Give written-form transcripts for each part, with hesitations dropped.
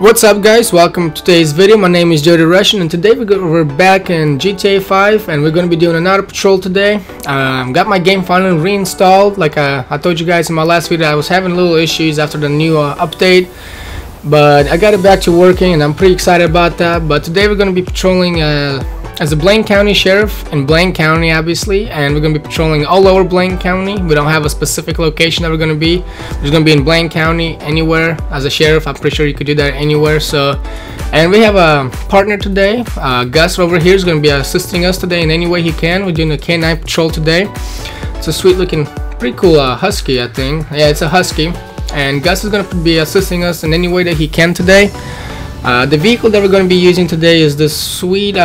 What's up guys, welcome to today's video. My name is Jody Russian and today we're back in GTA 5 and we're going to be doing another patrol today. Got my game finally reinstalled. Like I told you guys in my last video, I was having little issues after the new update, but I got it back to working and I'm pretty excited about that. But today we're going to be patrolling as a Blaine County Sheriff in Blaine County, obviously, and we're going to be patrolling all over Blaine County. We don't have a specific location that we're going to be. We're just going to be in Blaine County anywhere as a sheriff. I'm pretty sure you could do that anywhere. So, and we have a partner today. Gus over here is going to be assisting us today in any way he can. We're doing a K9 patrol today. It's a sweet looking, pretty cool husky, I think. Yeah, it's a husky, and Gus is going to be assisting us in any way that he can today. The vehicle that we're going to be using today is this sweet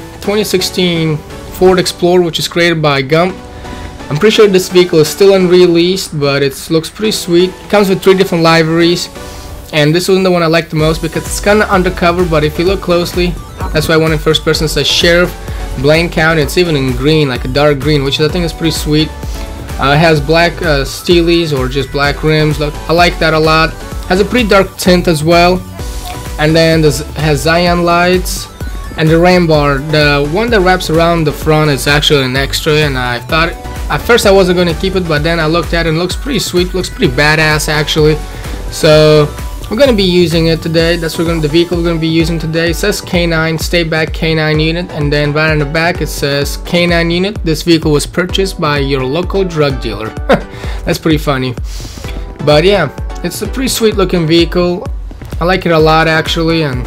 2016 Ford Explorer, which is created by Gump. I'm pretty sure this vehicle is still unreleased, but it looks pretty sweet. It comes with 3 different liveries, and this one the one I like the most because it's kind of undercover, but if you look closely, that's why I went in first person. It says Sheriff Blaine County. It's even in green, like a dark green, which I think is pretty sweet. It has black steelies or just black rims. Look, I like that a lot. Has a pretty dark tint as well. And then it has Zion lights and the rain bar. The one that wraps around the front is actually an extra, and I thought at first I wasn't going to keep it, but then I looked at it and it looks pretty sweet, looks pretty badass actually. So we're going to be using it today. That's the vehicle we're going to be using today. It says K9, stay back K9 unit, and then right on the back it says K9 unit. This vehicle was purchased by your local drug dealer. That's pretty funny. But yeah, it's a pretty sweet looking vehicle. I like it a lot actually. And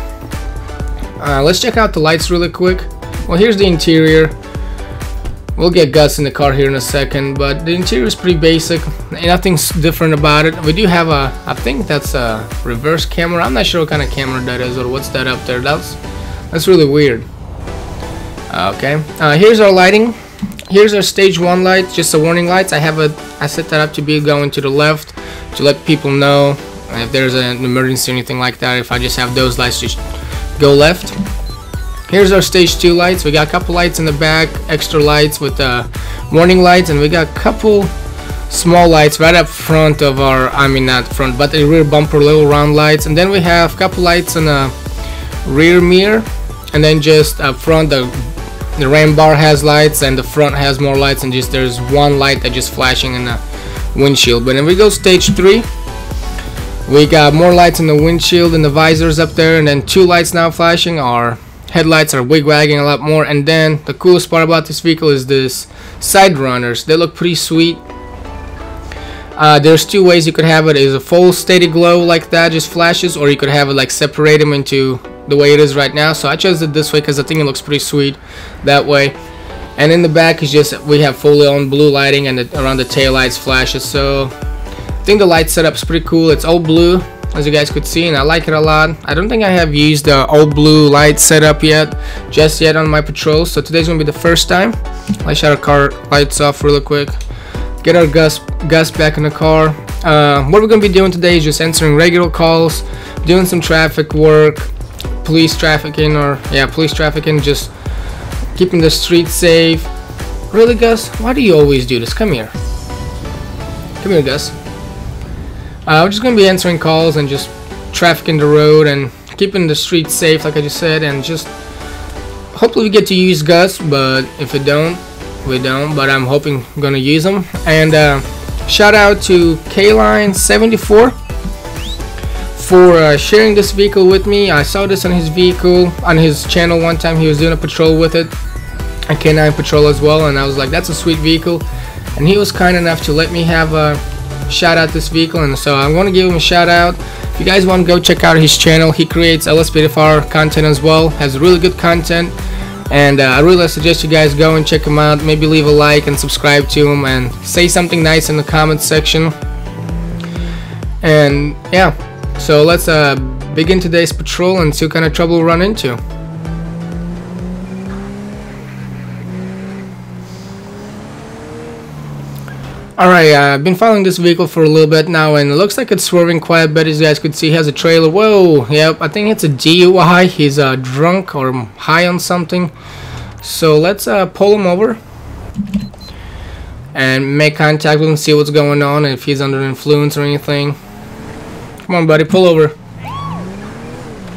let's check out the lights really quick. Well, here's the interior. We'll get Gus in the car here in a second, but the interior is pretty basic. Nothing's different about it. We do have I think that's a reverse camera. I'm not sure what kind of camera that is or what's that up there. That's really weird. Okay, here's our lighting. Here's our stage 1 lights, just the warning lights. I set that up to be going to the left to let people know if there's an emergency or anything like that. If I just have those lights, just go left. Here's our stage 2 lights. We got a couple lights in the back, extra lights with warning lights, and we got a couple small lights right up front of our, not front, but the rear bumper, little round lights. And then we have a couple lights in the rear mirror, and then just up front the rain bar has lights, and the front has more lights, and just there's one light that just flashing in the windshield. But then we go stage 3. We got more lights in the windshield and the visors up there, and then 2 lights now flashing. Our headlights are wig-wagging a lot more. And then the coolest part about this vehicle is this side runners. They look pretty sweet. There's 2 ways you could have it. Is a full steady glow like that, just flashes, or you could have it like separate them into the way it is right now. So I chose it this way because I think it looks pretty sweet that way. And in the back is just we have fully on blue lighting, and around the tail lights flashes. So I think the light setup is pretty cool. It's all blue, as you guys could see, and I like it a lot. I don't think I have used the all blue light setup just yet on my patrols, so today's gonna be the first time. Let's shut our car lights off really quick, get our Gus back in the car. What we're gonna be doing today is just answering regular calls, doing some traffic work, police trafficking, just keeping the streets safe. Really, Gus? Why do you always do this? Come here, Gus. We're just going to be answering calls and just trafficking the road and keeping the streets safe, like I just said, and just hopefully we get to use Gus, but if we don't, we don't, but I'm hoping we're going to use him. And shout out to K-Line74 for sharing this vehicle with me. I saw this on his channel one time. He was doing a patrol with it, a K9 patrol as well, and I was like, that's a sweet vehicle, and he was kind enough to let me have a shout out this vehicle, and so I'm going to give him a shout out. If you guys want to go check out his channel, he creates LSPDFR content as well, has really good content, and I really suggest you guys go and check him out. Maybe leave a like and subscribe to him and say something nice in the comments section. And yeah, so let's begin today's patrol and see what kind of trouble we'll run into. Alright, I've been following this vehicle for a little bit now, and it looks like it's swerving quite a bit. As you guys could see, he has a trailer. Whoa, yep, I think it's a DUI. He's drunk or high on something. So let's pull him over and make contact with him, see what's going on, and if he's under influence or anything. Come on, buddy, pull over.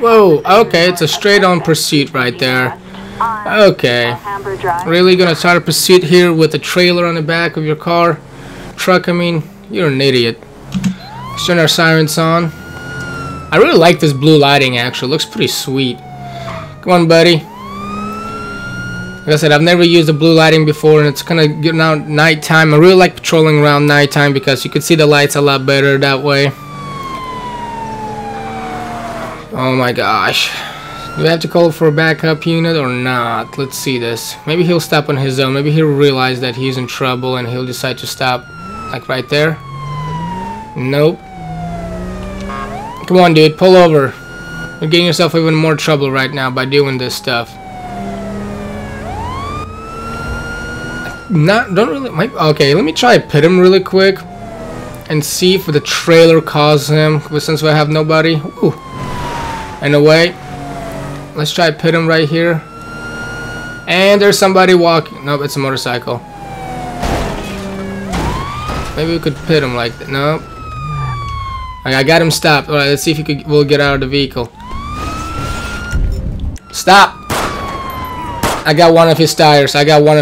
Whoa, okay, it's a straight on pursuit right there. Okay. Really gonna start a pursuit here with a trailer on the back of your car? Truck, I mean, you're an idiot. Let's turn our sirens on. I really like this blue lighting actually, it looks pretty sweet. Come on, buddy. Like I said, I've never used the blue lighting before, and it's kind of getting out nighttime. I really like patrolling around nighttime because you can see the lights a lot better that way. Oh my gosh. Do we have to call for a backup unit or not? Let's see this. Maybe he'll stop on his own. Maybe he'll realize that he's in trouble and he'll decide to stop. Like right there. Nope. Come on, dude. Pull over. You're getting yourself even more trouble right now by doing this stuff. Okay, let me try to pit him really quick and see if the trailer causes him, since we have nobody. Ooh. In a way, let's try to pit him right here. And there's somebody walking. Nope, it's a motorcycle. Maybe we could pit him like that. Nope. I got him stopped. Alright, let's see if we'll get out of the vehicle. Stop! I got one of his tires.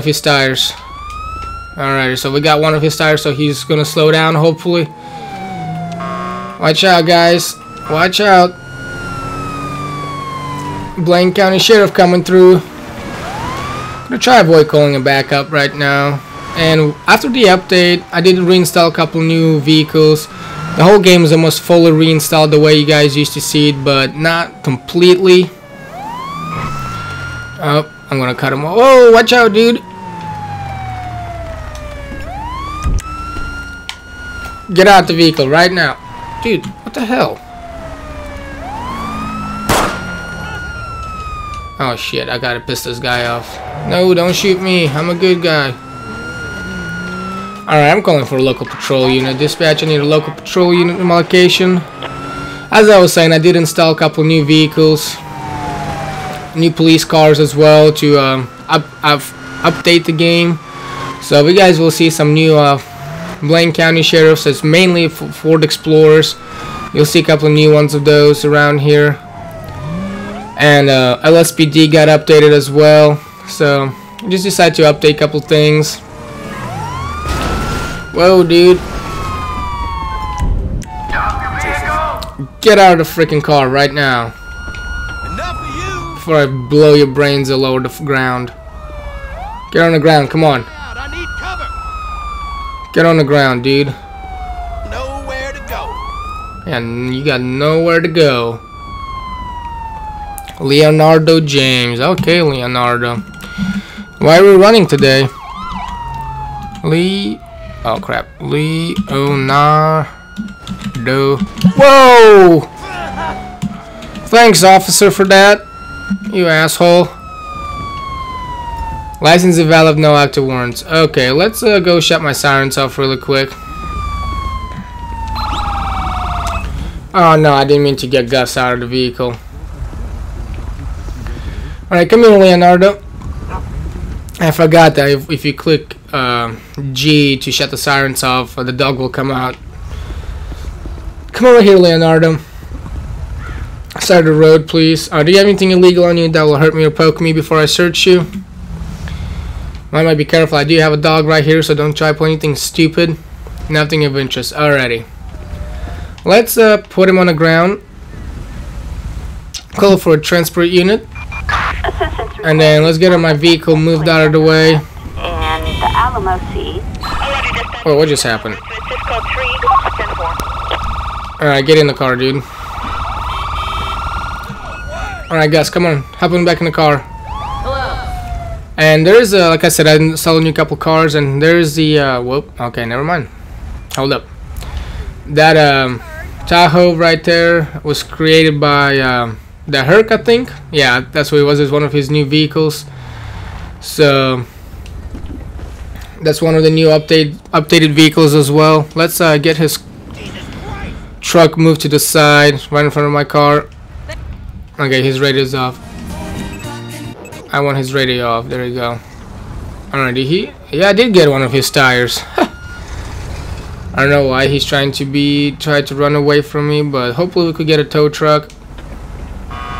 Alright, so we got one of his tires, so he's gonna slow down, hopefully. Watch out, guys. Watch out. Blaine County Sheriff coming through. I'm gonna try avoid calling a backup right now. And after the update, I did reinstall a couple new vehicles. The whole game is almost fully reinstalled the way you guys used to see it, but not completely. Oh, I'm gonna cut him off. Whoa, watch out, dude. Get out the vehicle right now. Dude, what the hell? Oh shit, I gotta piss this guy off. No, don't shoot me. I'm a good guy. Alright, I'm calling for a local patrol unit. Dispatch, I need a local patrol unit in my location. As I was saying, I did install a couple new vehicles. New police cars as well to update the game. So you guys will see some new Blaine County Sheriffs. It's mainly Ford Explorers. You'll see a couple of new ones of those around here. And LSPD got updated as well. So just decided to update a couple things. Whoa, dude. Get out of the freaking car right now. Before I blow your brains all over the ground. Get on the ground, come on. Get on the ground, dude. Nowhere to go. Yeah, you got nowhere to go. Leonardo James. Okay, Leonardo. Why are we running today? Oh crap. Leonardo. Whoa! Thanks, officer, for that. You asshole. License invalid, no active warrants. Okay, let's go shut my sirens off really quick. Oh no, I didn't mean to get Gus out of the vehicle. Alright, come here, Leonardo. I forgot that if you click G to shut the sirens off, the dog will come out. Come over here, Leonardo. Side of the road, please. Do you have anything illegal on you that will hurt me or poke me before I search you? I might be careful. I do have a dog right here, so don't try to put anything stupid. Nothing of interest. Alrighty. Let's put him on the ground. Call for a transport unit. And then let's get my vehicle moved out of the way. And the Alamo Sea. Oh, what just happened? Alright, get in the car, dude. Alright, guys, come on. Hop on back in the car. And there's, like I said, I installed a new couple cars, and there's the, whoop, okay, never mind. Hold up. That, Tahoe right there was created by, the Herc, I think. Yeah, that's what it was. It's one of his new vehicles. So, that's one of the new updated vehicles as well. Let's, get his truck moved to the side, right in front of my car. Okay, his radio's off. I want his radio off. There you go. Alright, yeah, I did get one of his tires. I don't know why he's trying to run away from me, but hopefully we could get a tow truck.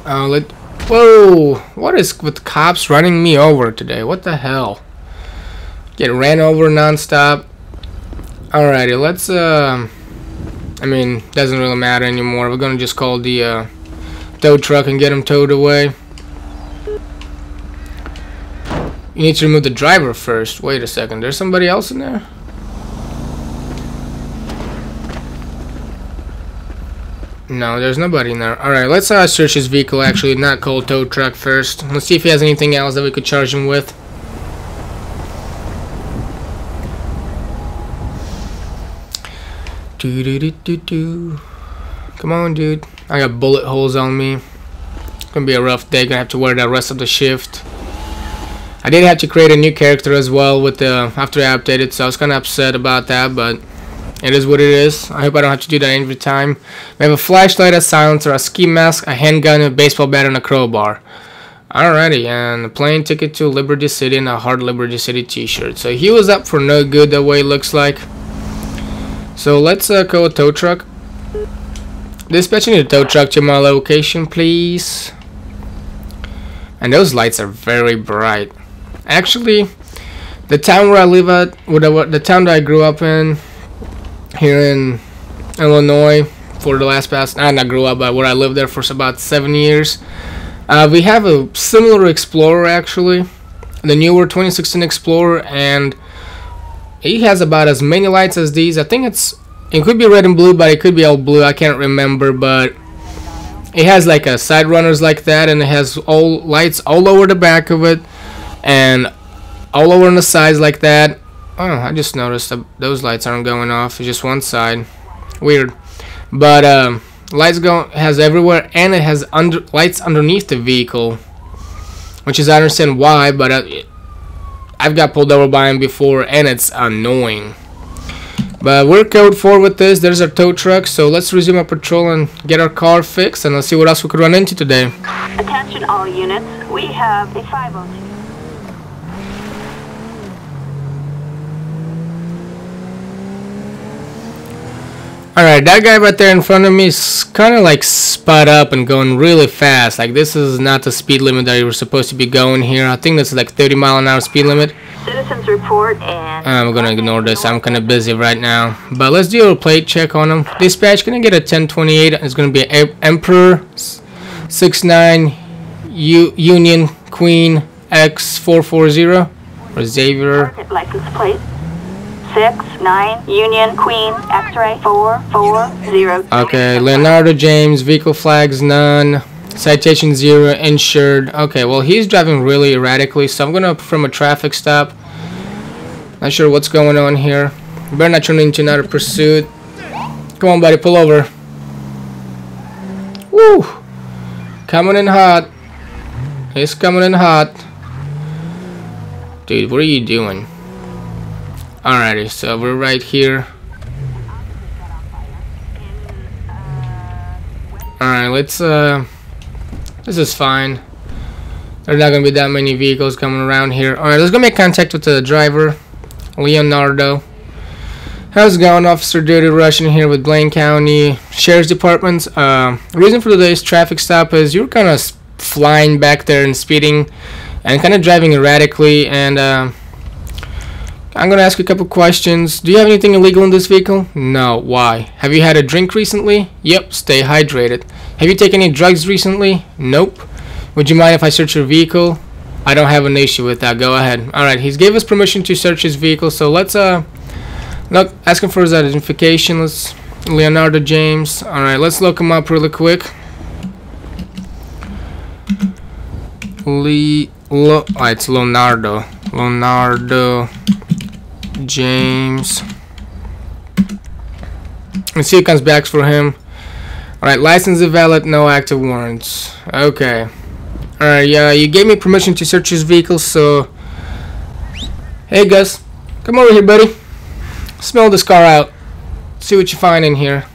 Whoa! What is with cops running me over today? What the hell? Get ran over non-stop. Alrighty, let's I mean, doesn't really matter anymore. We're gonna just call the tow truck and get him towed away. You need to remove the driver first. Wait a second, there's somebody else in there? No, there's nobody in there. Alright, let's search his vehicle actually, not call tow truck first. Let's see if he has anything else that we could charge him with. Come on, dude. I got bullet holes on me. It's gonna be a rough day. Gonna have to wear that rest of the shift. I did have to create a new character as well with the after I updated, so I was kind of upset about that, but it is what it is. I hope I don't have to do that every time. We have a flashlight, a silencer, a ski mask, a handgun, a baseball bat, and a crowbar. Alrighty, and a plane ticket to Liberty City and a hard Liberty City t-shirt. So he was up for no good the way it looks like. So let's call a tow truck. Dispatching the tow truck to my location, please. And those lights are very bright. Actually, the town where I live at, the town that I grew up in, here in Illinois, for the last past, not grew up, but where I lived there for about 7 years. We have a similar Explorer actually, the newer 2016 Explorer, and he has about as many lights as these. I think it could be red and blue, but it could be all blue. I can't remember, but it has like a side runners like that, and it has all lights all over the back of it, and all over on the sides like that. Oh, I just noticed that those lights aren't going off. It's just one side. Weird. But lights has everywhere, and it has lights underneath the vehicle, which is I understand why, but I've got pulled over by him before, and it's annoying. But we're code 4 with this. There's our tow truck, so let's resume our patrol and get our car fixed, and let's see what else we could run into today. Attention all units, we have a 502. Alright, that guy right there in front of me is kind of like sped up and going really fast. Like, this is not the speed limit that you were supposed to be going here. I think this is like 30-mile-an-hour speed limit. Citizens report and... I'm gonna ignore this. I'm kind of busy right now. But let's do a plate check on him. Dispatch, gonna get a 1028. It's gonna be Emperor 69 Union Queen X440 or Xavier. License plate 69 Union Queen X-ray 440. Okay, Leonardo James, vehicle flags none, citation 0, insured. Okay, well he's driving really erratically, so I'm gonna perform a traffic stop. Not sure what's going on here. Better not turn into another pursuit. Come on, buddy, pull over. Woo! Coming in hot. He's coming in hot. Dude, what are you doing? Alrighty, so we're right here. Alright, let's this is fine. There's not gonna be that many vehicles coming around here. Alright, let's go make contact with the driver, Leonardo. How's it going, Officer Dirty Russian here with Blaine County Sheriff's Department. The reason for today's traffic stop is you're kind of flying back there and speeding and kind of driving erratically, and I'm going to ask you a couple questions. Do you have anything illegal in this vehicle? No. Why? Have you had a drink recently? Yep. Stay hydrated. Have you taken any drugs recently? Nope. Would you mind if I search your vehicle? I don't have an issue with that. Go ahead. Alright, he's gave us permission to search his vehicle, so let's look, ask him for his identification. Let's Leonardo James. Alright, let's look him up really quick. It's Leonardo James. Let's see who comes back for him. Alright, license is valid, no active warrants. Okay. Alright, yeah, you gave me permission to search his vehicle, so... Hey, Gus. Come over here, buddy. Smell this car out. See what you find in here.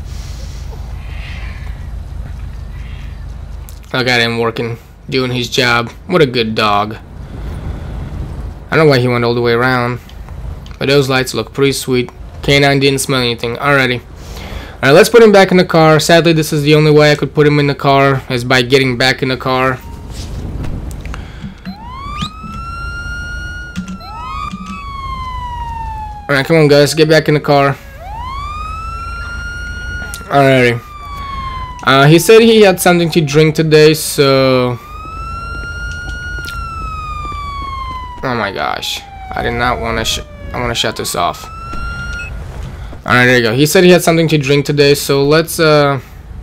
I got him working, doing his job. What a good dog. I don't know why he went all the way around. But those lights look pretty sweet. K9 didn't smell anything. Alrighty. Alright, let's put him back in the car. Sadly, this is the only way I could put him in the car, is by getting back in the car. Alright, come on guys, get back in the car. Alrighty. He said he had something to drink today, so... Oh my gosh. I did not want to I want to shut this off. Alright, there you go. He said he had something to drink today, so let's do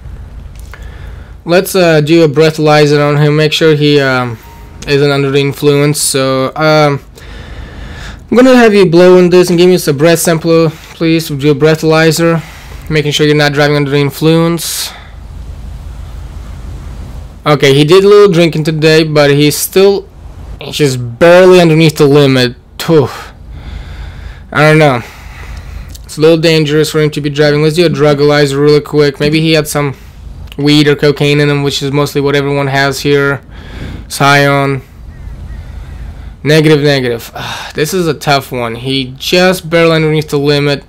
a breathalyzer on him, make sure he isn't under the influence. So I'm gonna have you blow on this and give me a breath sample, please. We'll do a breathalyzer, making sure you're not driving under the influence. Okay, he did a little drinking today, but he's just barely underneath the limit. Oof. I don't know. It's a little dangerous for him to be driving. Let's do a drug-alyzer really quick. Maybe he had some weed or cocaine in him, which is mostly what everyone has here. It's high on. Negative, negative. This is a tough one. He just barely underneath the limit.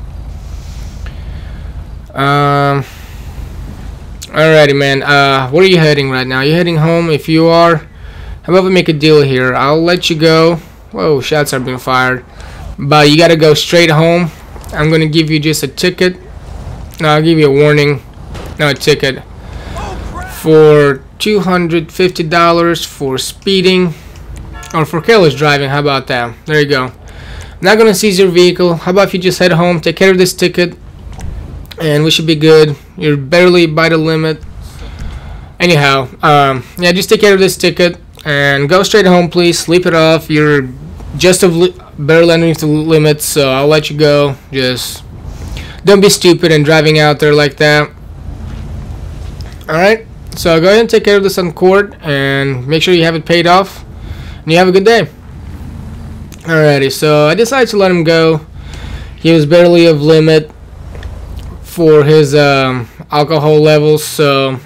Alrighty, man. Where are you heading right now? Are you heading home? If you are, how about we make a deal here? I'll let you go. Whoa, shots are being fired. But you gotta go straight home. I'm gonna give you just a ticket. No, I'll give you a warning. No, a ticket. For $250 for speeding. Or for careless driving. How about that? There you go. I'm not gonna seize your vehicle. How about if you just head home, take care of this ticket, and we should be good. You're barely by the limit. Anyhow, yeah, just take care of this ticket and go straight home, please. Sleep it off. You're just barely underneath the limit, so I'll let you go. Just don't be stupid and driving out there like that. Alright, so go ahead and take care of this on court and make sure you have it paid off. And you have a good day. Alrighty, so I decided to let him go. He was barely of limit for his alcohol levels, so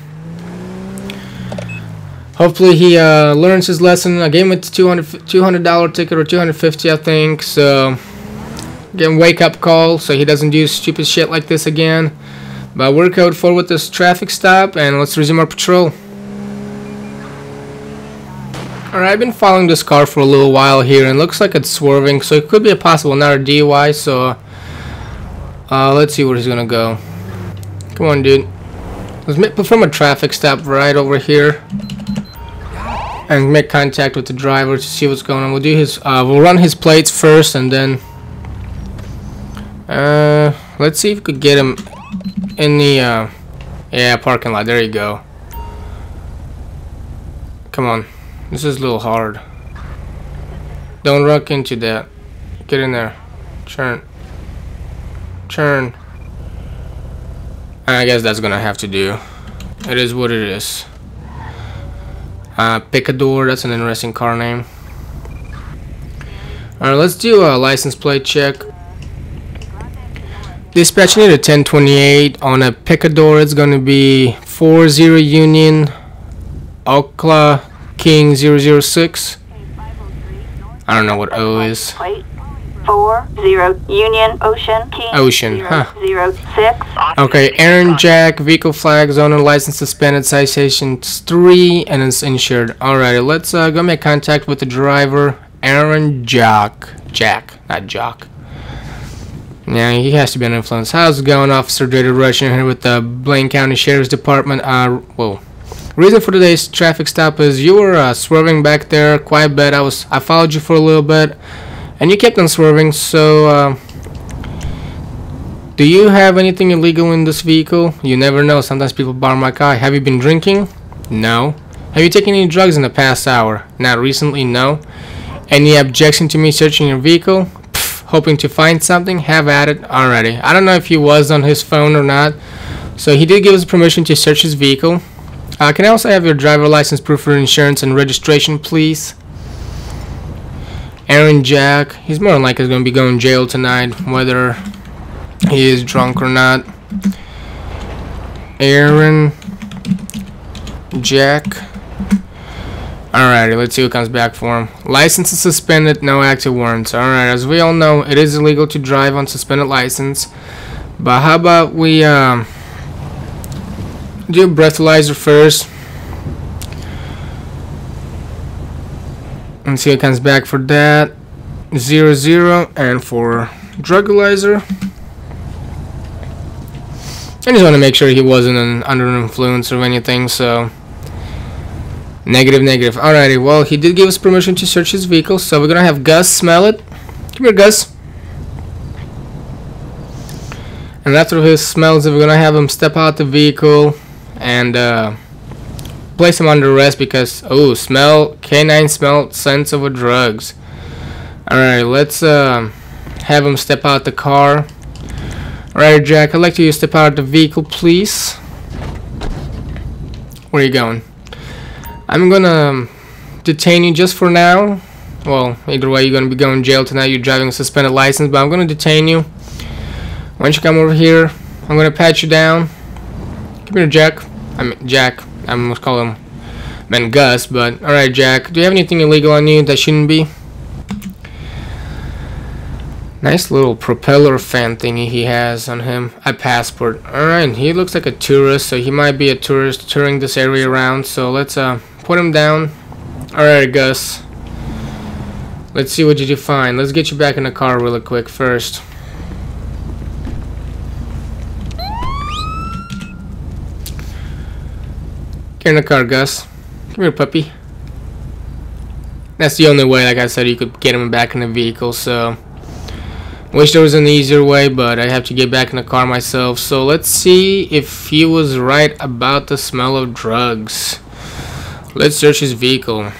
hopefully he learns his lesson. I gave him a $200 ticket, or $250, I think. So get him wake up call so he doesn't do stupid shit like this again. But we're code 4 with this traffic stop, and let's resume our patrol. Alright, I've been following this car for a little while here, and it looks like it's swerving, so it could be a possible another DUI. So let's see where he's gonna go. Come on, dude. Let's perform a traffic stop right over here and make contact with the driver to see what's going on. We'll do his we'll run his plates first, and then let's see if we could get him in the yeah, parking lot. There you go. Come on. This is a little hard. Don't ruck into that. Get in there. Turn. Turn. I guess that's gonna have to do. It is what it is. Picador, that's an interesting car name. Alright, let's do a license plate check. Dispatch, need a 1028 on a Picador. It's gonna be 40 Union Okla King 006. I don't know what O is. 40 Union Ocean King Ocean, huh? 006. Okay, Aaron Jack, vehicle flags, owner, license suspended, citation 3, and it's insured. Alrighty, let's go make contact with the driver, Aaron Jack, not Jock. Yeah, he has to be an influence. How's it going, Officer Dirty Russian here with the Blaine County Sheriff's Department? Well, reason for today's traffic stop is you were swerving back there quite a bit. I followed you for a little bit, and you kept on swerving. So, do you have anything illegal in this vehicle? You never know. Sometimes people borrow my car. Have you been drinking? No. Have you taken any drugs in the past hour? Not recently, no. Any objection to me searching your vehicle? Pff, hoping to find something? Have at it. Alrighty. I don't know if he was on his phone or not. So he did give us permission to search his vehicle. Can I also have your driver license, proof of insurance, and registration, please? Aaron Jack. He's more than likely going to be going to jail tonight, whether he is drunk or not. Aaron Jack. Alrighty, let's see what comes back for him. License is suspended, no active warrants. Alright, as we all know, it is illegal to drive on suspended license. But how about we do a breathalyzer first and see what comes back for that. 0-0, and for drugalyzer. I just want to make sure he wasn't under influence or anything, so negative. Alrighty, well, he did give us permission to search his vehicle, so we're gonna have Gus smell it. Come here, Gus. And after he smells it, we're gonna have him step out the vehicle and place him under arrest because canine smelled scents of drugs. Alright, let's have him step out the car. Alright, Jack, I'd like you to step out of the vehicle, please. Where are you going? I'm gonna detain you just for now. Well, either way, you're gonna be going to jail tonight. You're driving a suspended license, but I'm gonna detain you. Why don't you come over here? I'm gonna pat you down. Come here, Jack. Jack. I'm gonna call him Gus, but alright, Jack. Do you have anything illegal on you that shouldn't be? Nice little propeller fan thingy he has on him. A passport. Alright, he looks like a tourist, so he might be a tourist touring this area around. So let's put him down. Alright, Gus. Let's see what you find. Let's get you back in the car really quick first. Get in the car, Gus. Come here, puppy. That's the only way, like I said, you could get him back in the vehicle, so wish there was an easier way, but I have to get back in the car myself. So let's see if he was right about the smell of drugs. Let's search his vehicle.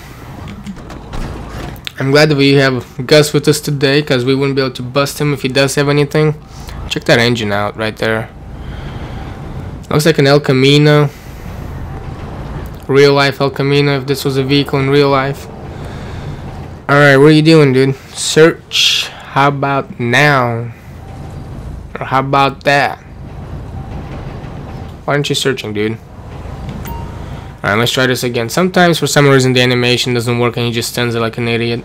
I'm glad that we have Gus with us today, because we wouldn't be able to bust him if he does have anything. Check that engine out right there. Looks like an El Camino. Real life El Camino, if this was a vehicle in real life. Alright, what are you doing, dude? Search. How about now? Or how about that? Why aren't you searching, dude? Alright, let's try this again. Sometimes for some reason the animation doesn't work and he just stands there like an idiot.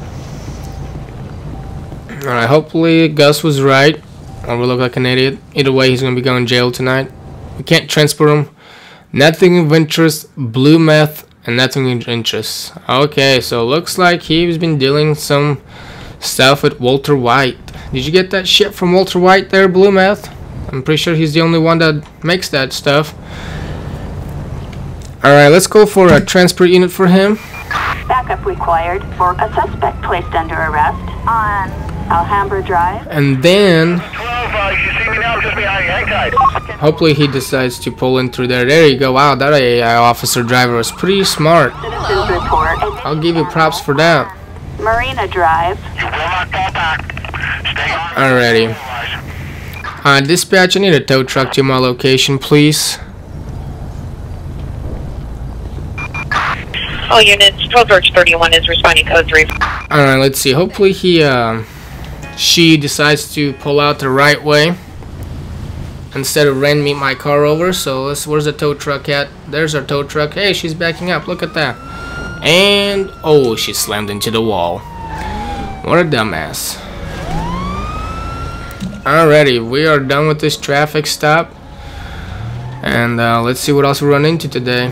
Alright, hopefully Gus was right. Or we look like an idiot. Either way, he's gonna be going to jail tonight. We can't transport him. Nothing of interest, blue meth, and nothing of interest. Okay, so looks like he's been dealing some stuff with Walter White. Did you get that shit from Walter White there, blue meth? I'm pretty sure he's the only one that makes that stuff. Alright, let's go for a transport unit for him. Backup required for a suspect placed under arrest on Alhambra Drive. And then 12, you see me now, just behind you, hang tight. hopefully he decides to pull in through there. There you go. Wow, that AI officer driver was pretty smart. Citizens report. I'll give you props for that. Marina Drive. You will not fall back. Stay on. Alrighty. Dispatch, I need a tow truck to my location, please. All units, 12 George 31 is responding code 3. Alright, let's see. Hopefully she decides to pull out the right way instead of ran me my car over. So where's the tow truck at? There's our tow truck. Hey, she's backing up. Look at that. And oh, she slammed into the wall. What a dumbass. Alrighty, we are done with this traffic stop. And let's see what else we run into today.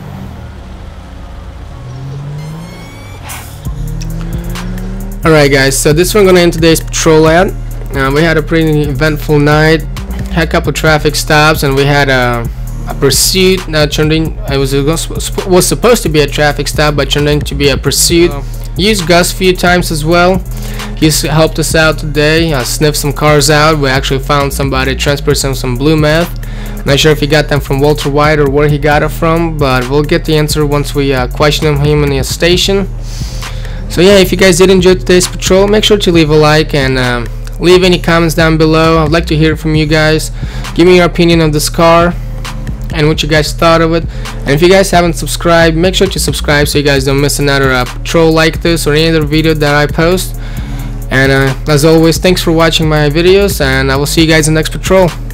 Alright guys, so this one gonna end today's patrol at. We had a pretty eventful night. Had a couple traffic stops, and we had a pursuit that turned in. It was supposed to be a traffic stop, but turned into be a pursuit. Used Gus a few times as well. He's helped us out today. Sniffed some cars out. We actually found somebody transporting some blue meth. Not sure if he got them from Walter White or where he got it from, but we'll get the answer once we question him in the station. So yeah, if you guys did enjoy today's patrol, make sure to leave a like and leave any comments down below. I'd like to hear from you guys. Give me your opinion of this car and what you guys thought of it. And if you guys haven't subscribed, make sure to subscribe so you guys don't miss another patrol like this or any other video that I post. And as always, thanks for watching my videos, and I will see you guys in the next patrol.